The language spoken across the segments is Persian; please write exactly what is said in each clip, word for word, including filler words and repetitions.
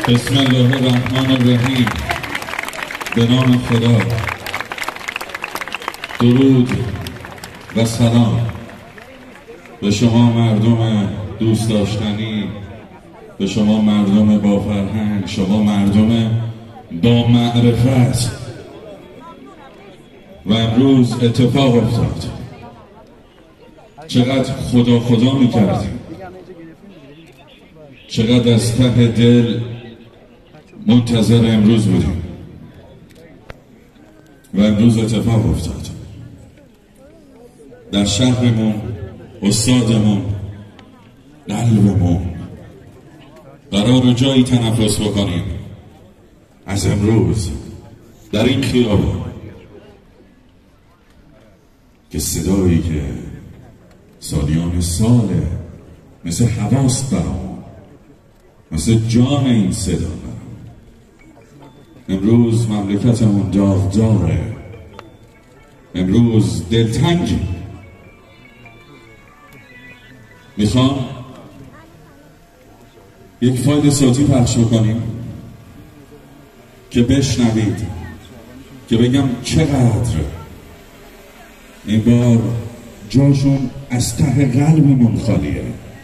بسم الله الرحمن الرحیم. به نام خدا. درود و سلام به شما مردم دوست داشتنی، به شما مردم با فرهنگ، شما مردم با معرفت. و امروز اتفاق افتاد. چقدر خدا خدا میکردیم، چقدر از ته دل منتظر امروز بودیم و امروز اتفاق افتاد. در شهرمون، استادمون، قلبمون قرار جایی تنفس بکنیم از امروز در این خیابان که صدایی که سالیان ساله مثل حواست برام، مثل جان این صدا برام. امروز مملکتمون داغداره، امروز دلتنگی. میخوام یک فایل صوتی پخش بکنیم که بشنوید، که بگم چقدر این بار جاشون از ته قلبمون خالیه.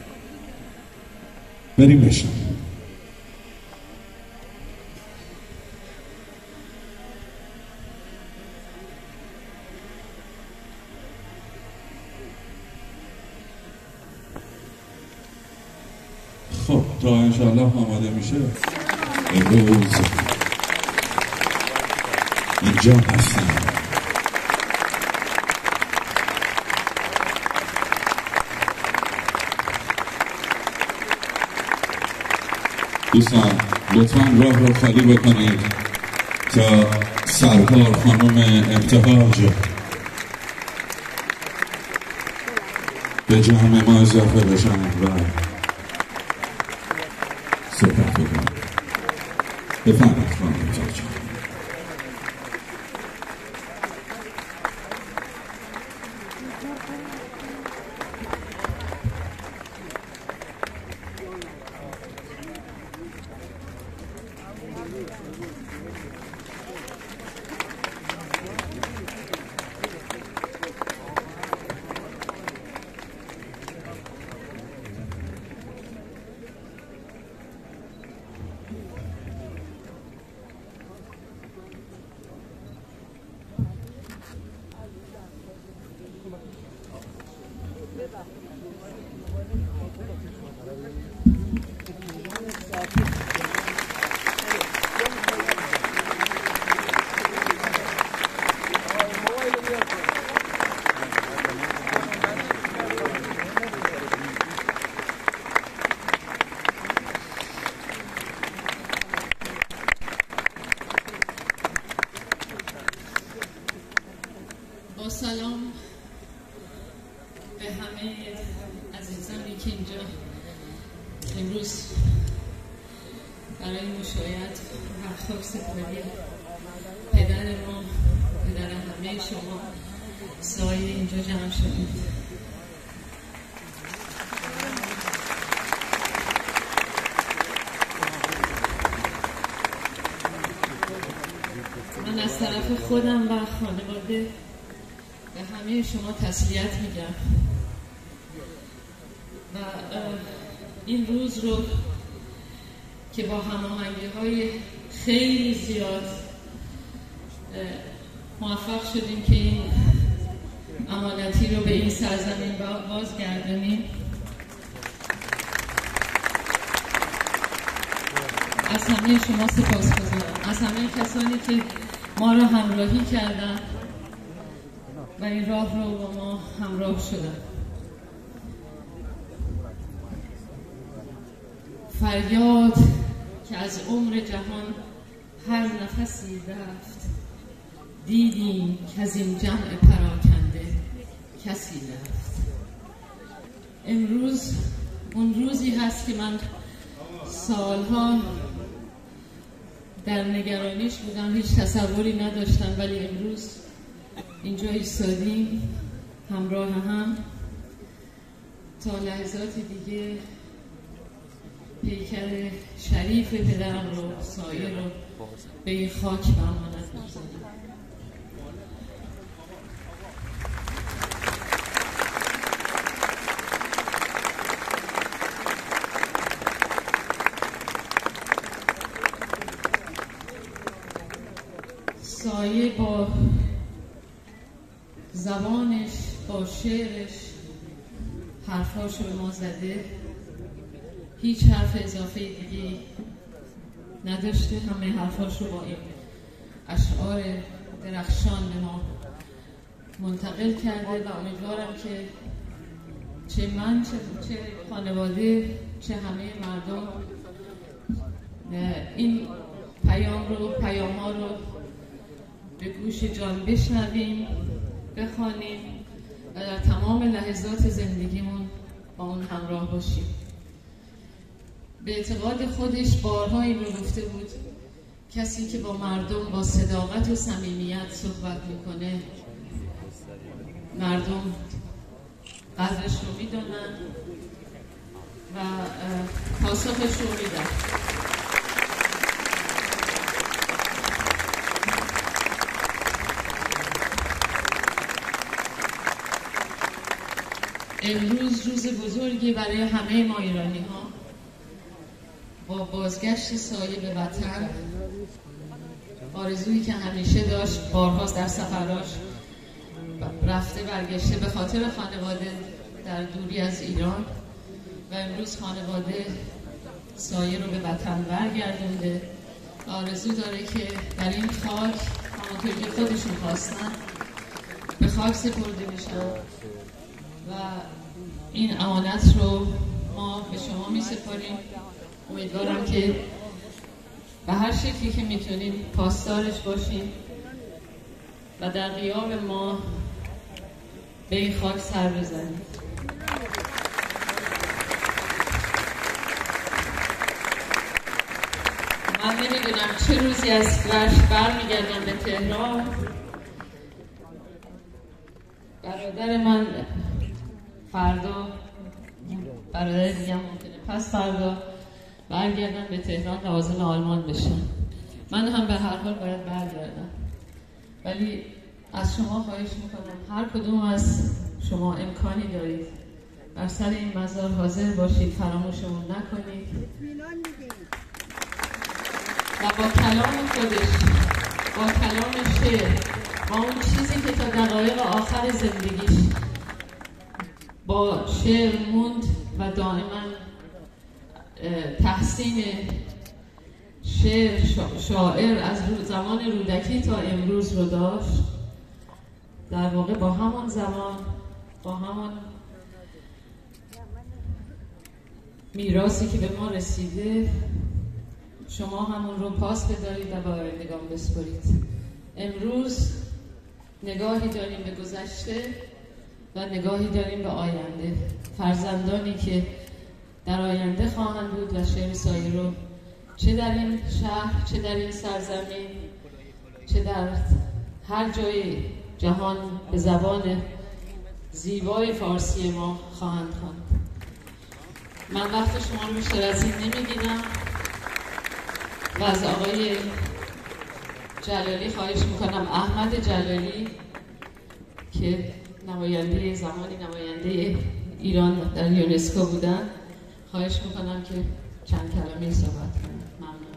بریم بشنویم. خب تا انشاءالله آماده میشه امروز اینجا هستم. دوستان لطفاً راه رو خالی بکنید تا سرکار خانم ابتهاج به جمع ما اضافه بشن و صحبت بکنم. بفرمایید خانم ابتهاج. سلام به همه عزیزانی که اینجا امروز برای مشایعت و خاکسپاری پدر ما، پدر همه شما سایه اینجا جمع شدید. من از طرف خودم و خانواده به همه شما تسلیت میگم و این روز رو که با هماهنگی های خیلی زیاد موفق شدیم که این امانتی رو به این سرزمین بازگردونیم، از همه شما سپاسگزارم، از همه کسانی که ما رو همراهی کردن و این راه رو با ما همراه شدن. فریاد که از عمر جهان هر نفسی رفت، دیدیم که از این جمع پراکنده کسی رفت. امروز اون روزی هست که من سالها در نگرانیش بودم، هیچ تصوری نداشتم، ولی امروز اینجا ایستادیم همراه هم تا لحظات دیگه پیکر شریف پدرم رو، سایه رو به این خاک به امانت می‌گذارم. سایه با زبانش، با شعرش حرفاشو به ما زده، هیچ حرف اضافه دیگه نداشته، همه حرفاشو با این اشعار درخشان به ما منتقل کرده و امیدوارم که چه من چه, چه خانواده چه همه مردم این پیام رو پیام‌ها رو به گوش جان بشنویم، بخوانیم و در تمام لحظات زندگیمون با اون همراه باشیم. به اعتقاد خودش بارها این رو گفته بود کسی که با مردم با صداقت و صمیمیت صحبت میکنه مردم قدرش رو میدونن و پاسخش رو میدن. امروز روز بزرگی برای همه ما ایرانی ها. با بازگشت سایه به وطن، آرزویی که همیشه داشت، بارها در سفراش رفته برگشته به خاطر خانواده در دوری از ایران و امروز خانواده سایه رو به وطن برگردونده. آرزو داره که در این خاک همونطور که خودشون خواستن به خاک سپرده بشن و این امانت رو ما به شما می سپاریم. امیدوارم که به هر شکلی که میتونیم پاسدارش باشیم و در غیاب ما به این خاک سر بزنیم. من نمیدونم چه روزی از رشت برمیگردم به تهران. برادر من فردا، برادر دیگه ممکنه پس فردا برگردن به تهران لوازم آلمان بشن. من هم به هر حال باید برگردم، ولی از شما خواهش میکنم هر کدوم از شما امکانی دارید بر سر این مزار حاضر باشید، فراموشمون نکنید و با کلام خودش، با کلام شعر، با اون چیزی که تا دقایق آخر زندگیش با شعر موند و دائما تحسین شعر شاعر از زمان رودکی تا امروز رو داشت. در واقع با همان زمان، با همان میراثی که به ما رسیده شما همون رو پاس بدارید و به آیندگان بسپارید. امروز نگاهی داریم به گذشته و نگاهی داریم به آینده، فرزندانی که در آینده خواهند بود و شعر سایه رو چه در این شهر، چه در این سرزمین، چه در هر جای جهان به زبان زیبای فارسی ما خواهند خواند. من وقت شما رو بیشتر از این نمیگیرم و از آقای جلالی خواهش میکنم، احمد جلالی که نماینده زمانی نماینده ایران در یونسکو بودن، خواهش میکنم که چند کلمه صحبت کنم. ممنون.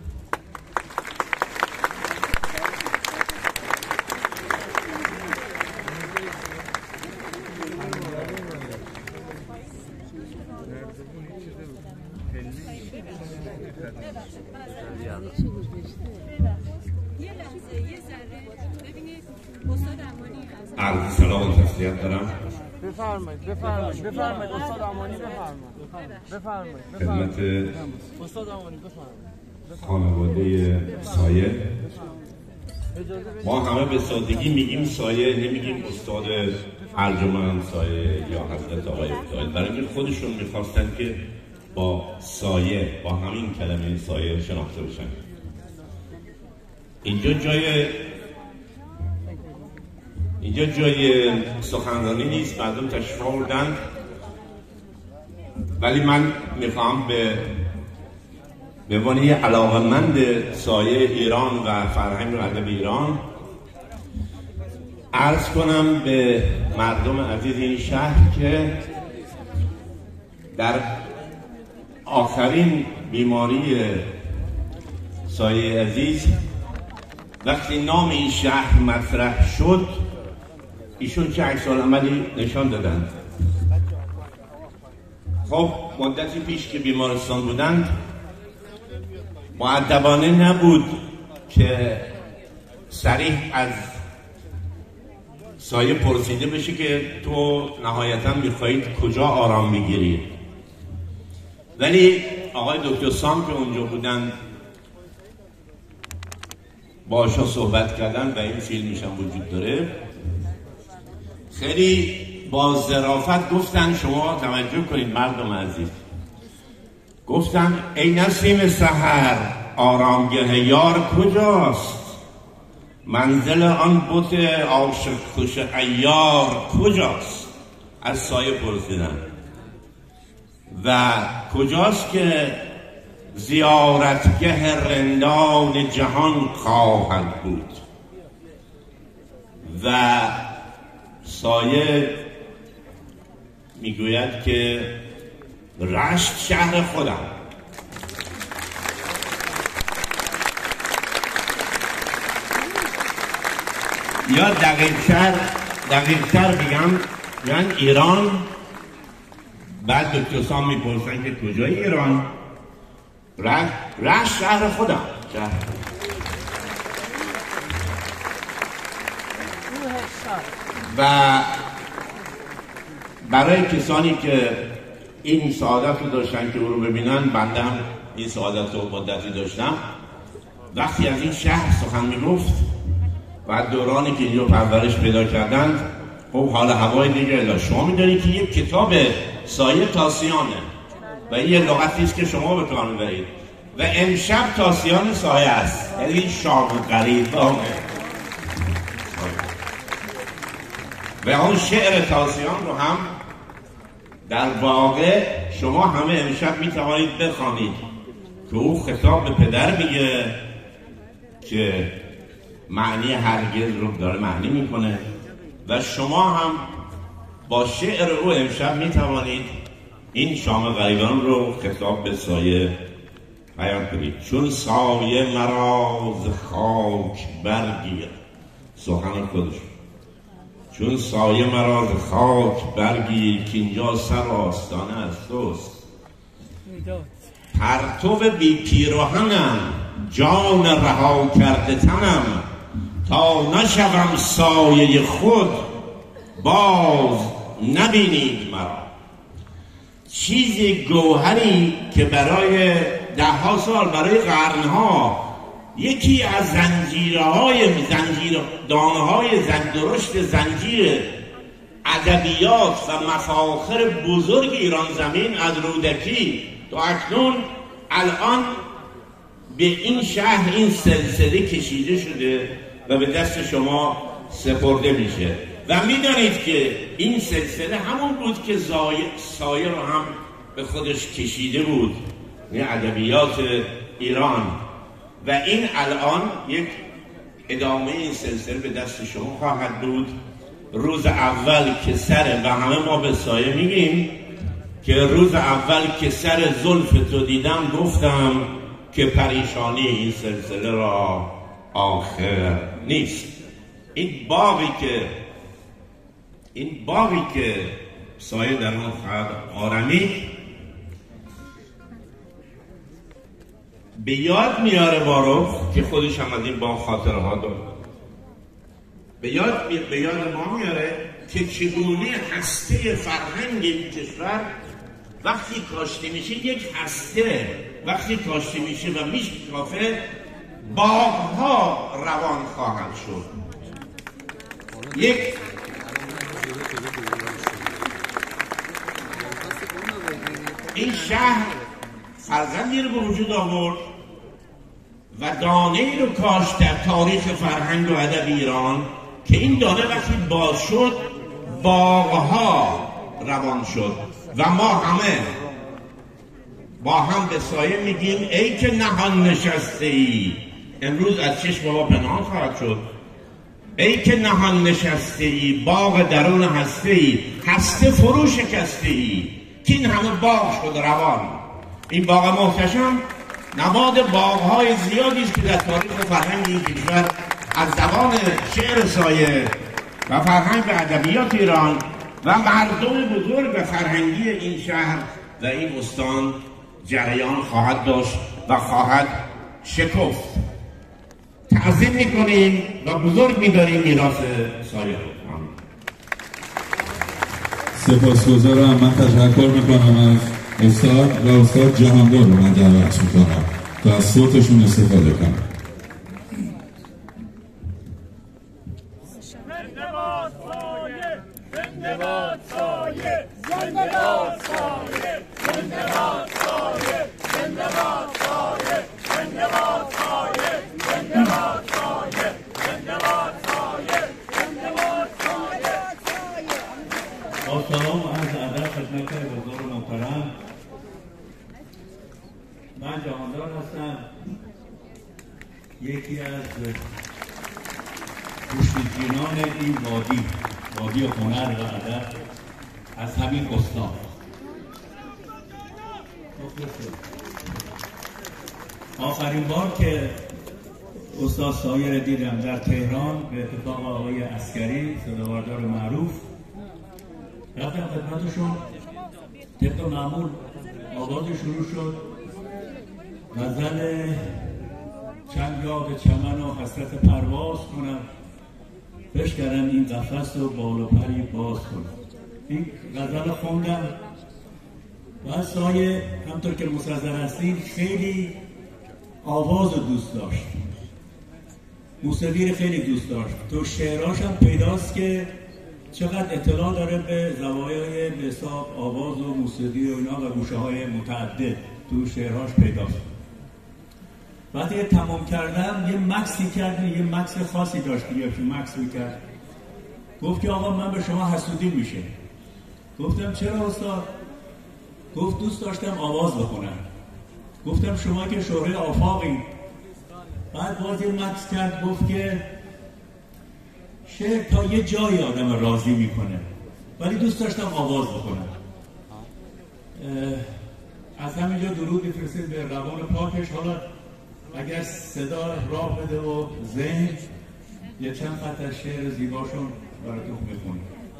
عرض سلام و تسلیت دارم. بفرمایید بفرمایید بفرمایید استاد امانی بفرمایید بفرمایید خدمت استاد امانی بفرمایید خانواده سایه. ما همه به سادگی میگیم سایه، نمیگیم استاد ارجمند سایه یا حضرت آقای ابتهاج، برای اینکه خودشون میخواستن که با سایه، با همین کلمه سایه شناخته بشن. اینجا جای اینجا جای سخنرانی نیست، مردم تشریف آوردن، ولی من میخوام به به عنوان یه علاقه‌مند سایه ایران و فرهنگ و ادب ایران عرض کنم به مردم عزیز این شهر که در آخرین بیماری سایه عزیز وقتی نام این شهر مطرح شد ایشون چه عکس‌العملی نشان دادند. خب مدتی پیش که بیمارستان بودند مؤدبانه نبود که صریح از سایه پرسیده بشه که تو نهایتا میخواهید کجا آرام بگیرید، ولی آقای دکتر سام که اونجا بودن باشا صحبت کردن و این فیلمش هم وجود داره، خیلی با ظرافت گفتن، شما توجه کنید مردم عزیز، گفتن ای نسیم سحر آرامگه یار کجاست، منزل آن بت عاشق خوش عیار کجاست. از سایه پرسیدن و کجاست که زیارتگه رندان جهان خواهد بود. و سایه میگوید که رشت شهر خودم، یا دقیق‌تر دقیق‌تر بگم یعنی ایران. بعد دکتر سام میپرسن که کجای ایران؟ رشت رشت شهر خودم. شهر. و برای کسانی که این سعادت رو داشتن که او رو ببینن، بنده هم این سعادت رو مدتی داشتم، وقتی از این شهر سخن میگفت و دورانی که اینجا پرورش پیدا کردند، خب حال هوای دیگه الا شما میدونید که یک کتاب سایه تاسیانه و این یه لغتی است که شما به کار میبرید و امشب تاسیان سایه است، یعنی این شام غریب و اون شعر تاسیان رو هم در واقع شما همه امشب میتوانید بخوانید که او خطاب به پدر میگه که معنی هرگز رو داره معنی میکنه و شما هم با شعر او امشب میتوانید این شام غریبان رو خطاب به سایه بیان کنید. چون سایه مراز خاک برگیر، سخن خودش، چون سایه مراز خاک برگیر که اینجا سر آستانه از توست، پرتو بی پیراهنم جان رها کرده تنم، تا نشوم سایه خود باز نبینید مرا. چیزی گوهری که برای ده ها سال، برای قرنها یکی از زنجیرهای زنجیر دانه‌های درشت زنجیر ادبیات و مفاخر بزرگ ایران زمین از رودکی تا اکنون الان به این شهر این سلسله کشیده شده و به دست شما سپرده میشه و میدانید که این سلسله همون بود که سایه رو هم به خودش کشیده بود، یعنی ادبیات ایران، و این الان یک ادامه این سلسله به دست شما خواهد بود. روز اول که سر و همه ما به سایه میگیم که روز اول که سر زلف تو دیدم گفتم که پریشانی این سلسله را آخر نیست. این باقی که این باقی که سایه در آن خواهد آرمید به یاد میاره بارو که خودش هم از این با خاطره ها داره، به یاد می... به یاد ما میاره که چگونه هسته فرهنگ این کشور وقتی کاشته میشه، یک هسته وقتی کاشته میشه و میشکافه، باغها روان خواهد شد. یک این شهر فرزندی رو به وجود آورد و دانه ای رو کاشت در تاریخ فرهنگ و ادب ایران که این دانه وقتی باز شد باغها روان شد و ما همه با هم به سایه میگیم ای که نهان نشسته ای، امروز از چشم ما پنهان خواهد شد. ای که نهان نشسته ای، باغ درون هسته ای، هسته فرو شکسته ای، که این همه باغ شد روان. این باغ محتشم نماد باغ‌های زیادی است که در تاریخ و فرهنگ این کشور از زبان شعر سایه و فرهنگ و ادبیات ایران و مردم بزرگ و فرهنگی این شهر و این استان جریان خواهد داشت و خواهد شکفت. تعظیم میکنیم و بزرگ میداریم میراث سایه رو. سپاسگزارم. من تشکر میکنم از استاد و استاد جهاندار رو من دعوت میکنم تا از صوتشون استفاده کنم. سلام و عرض ادب خدمت بزرگ و محترم. من جهاندار هستم، یکی از پشتگیران این وادی، وادی هنر و ادب از همین استان. آخرین بار که استاد سایه را دیدم در تهران به اتفاق آقای عسکری صداوردار معروف، رفتم خدمتشون، طبق معمول آواز شروع شد، غزل چند یاد چمن و حسرت پرواز کنم، بشکرم این قفس و بال و پری باز کنم. این غزل خوندم و از سایه همطور که مستحضر هستید خیلی آواز رو دوست داشت، موسیقی رو خیلی دوست داشت. تو شعراش هم پیداست که چقدر اطلاع داره به زوایای به حساب آواز و موسیقی و اینا و گوشه های متعدد تو شعرهاش پیداست. وقتی تمام کردم یه مکسی کرد، یه مکس خاصی داشت، یه مکس میکرد، گفت که آقا من به شما حسودی میشه. گفتم چرا استاد؟ گفت دوست داشتم آواز بخونم. گفتم شما که شهره آفاقی. بعد باز یه مکس کرد، گفت که شعر تا یه جایی آدم راضی میکنه ولی دوست داشتم آواز بکنم. از همینجا درود بفرستید به روان پاکش. حالا اگر صدا راه بده و ذهن یه چند خط از شعر زیباشون براتون بخونم.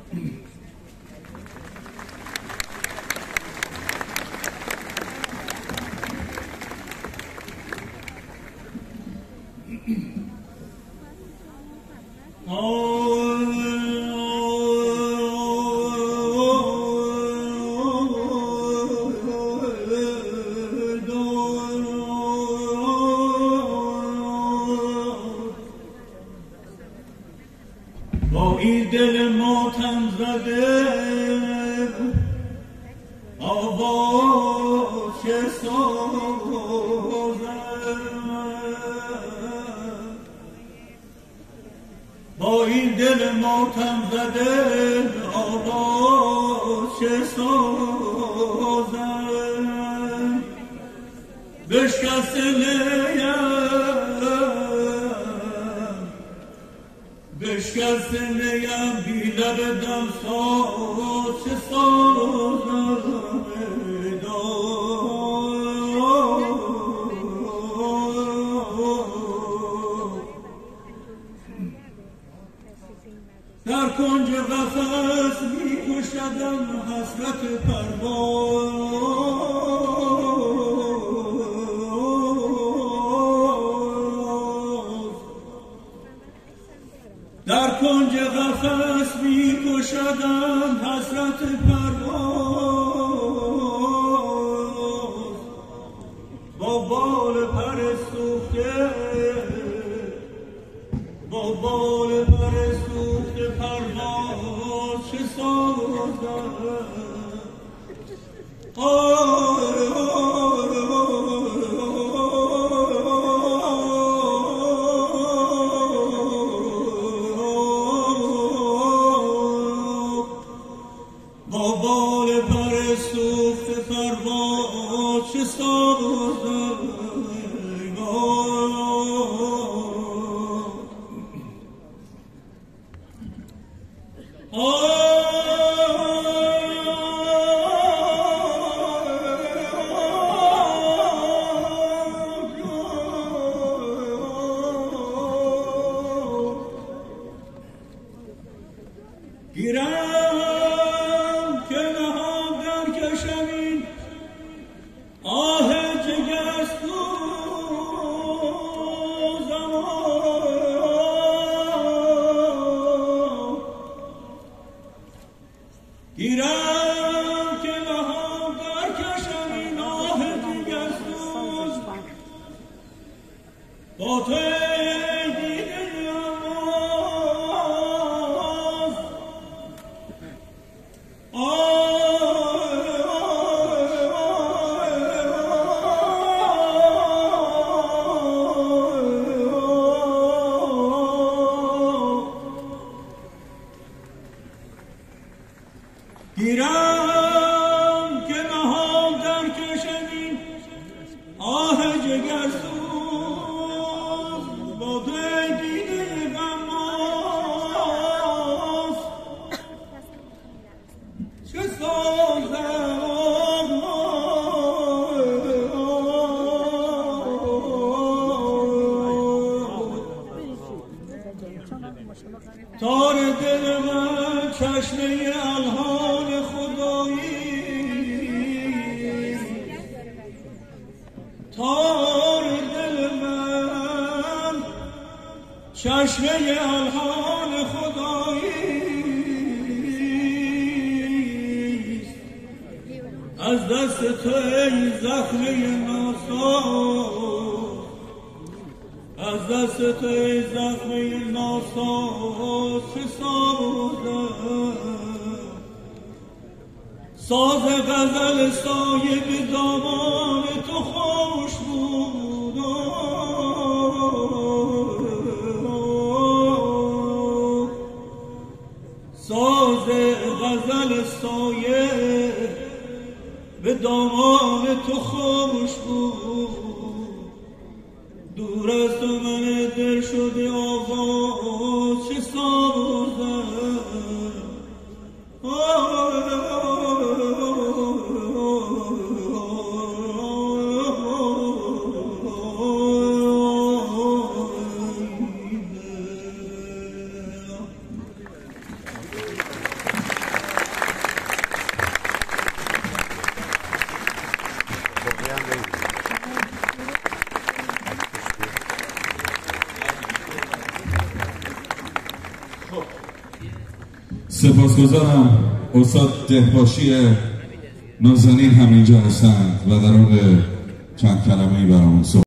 با این دل ماتم زده آواز چه سازم، با این دل ماتم زده آواز چه سازم، بشکست نیم بشکست نیم بی لب دم ساز چه سازم. در کنج قفس می کشدم حسرت پرواز، در کنج قفس می کشدم حسرت پرواز، با بال پر سوخته با بال پر سوخته پرواز چه سازم. با بال پر سوخته پرواز چه سازم. گیرم که نهام در کشمین آه جگرسوزم گیرم که نهام در کشمین آه جگرسوز با تو گیرم که نهام در کشمین آه جگرسوز با دوی دیده غماز چه سازم تار دل من چشمه الهان تار دل من چشمه الهان خدایی از دست تو ای زخمه ناساز از دست تو ای زخمه ناساز چه سازم ساز غزل سایه به دامان تو خوش بود ساز غزل سایه به دامان تو خوش بود دور از تو من دل شده آواز چه سازم سپاسگزارم. استاد دهباشی نازنین هم اینجا هستند و در واقع چند کلمه‌ای برامون